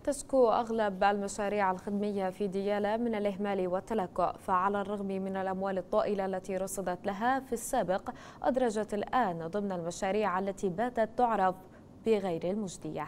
تشكو أغلب المشاريع الخدمية في ديالى من الإهمال والتلكؤ، فعلى الرغم من الأموال الطائلة التي رصدت لها في السابق أدرجت الآن ضمن المشاريع التي باتت تعرف بغير المجدية.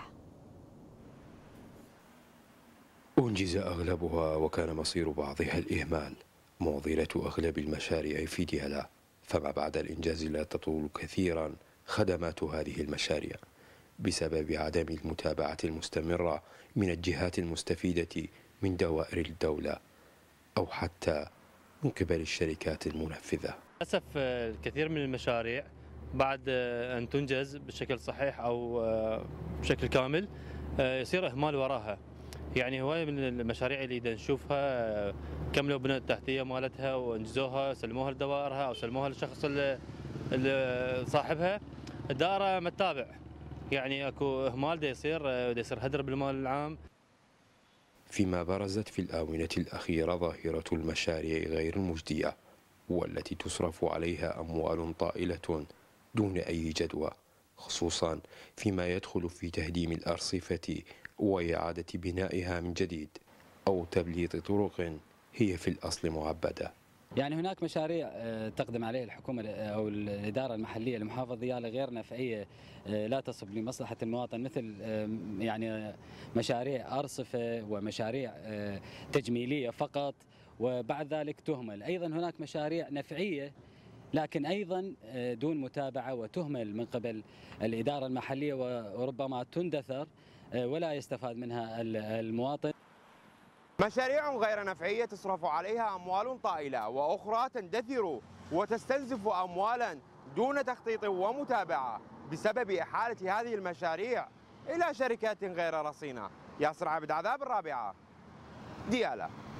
أنجز أغلبها وكان مصير بعضها الإهمال، معضلة أغلب المشاريع في ديالى، فما بعد الإنجاز لا تطول كثيرا خدمات هذه المشاريع بسبب عدم المتابعة المستمرة من الجهات المستفيدة من دوائر الدولة أو حتى من قبل الشركات المنفذة. للأسف الكثير من المشاريع بعد أن تنجز بشكل صحيح أو بشكل كامل يصير إهمال وراها. يعني هواية من المشاريع اللي نشوفها كملوا بناء التحتية مالتها وانجزوها، سلموها لدوائرها أو سلموها للشخص اللي صاحبها، الدائرة ما تتابع. يعني اكو اهمال دا يصير هدر بالمال العام. فيما برزت في الآونة الأخيرة ظاهرة المشاريع غير المجدية والتي تصرف عليها أموال طائلة دون أي جدوى، خصوصا فيما يدخل في تهديم الأرصفة وإعادة بنائها من جديد أو تبليط طرق هي في الأصل معبدة. يعني هناك مشاريع تقدم عليها الحكومة أو الإدارة المحلية لمحافظة ديالى غير نفعية لا تصب لمصلحة المواطن، مثل يعني مشاريع أرصفة ومشاريع تجميلية فقط، وبعد ذلك تهمل. أيضا هناك مشاريع نفعية لكن أيضا دون متابعة وتهمل من قبل الإدارة المحلية، وربما تندثر ولا يستفاد منها المواطن. مشاريع غير نفعية تصرف عليها أموال طائلة، وأخرى تندثر وتستنزف أموالا دون تخطيط ومتابعة بسبب إحالة هذه المشاريع إلى شركات غير رصينة. ياسر عابد، عذاب الرابعة، ديالى.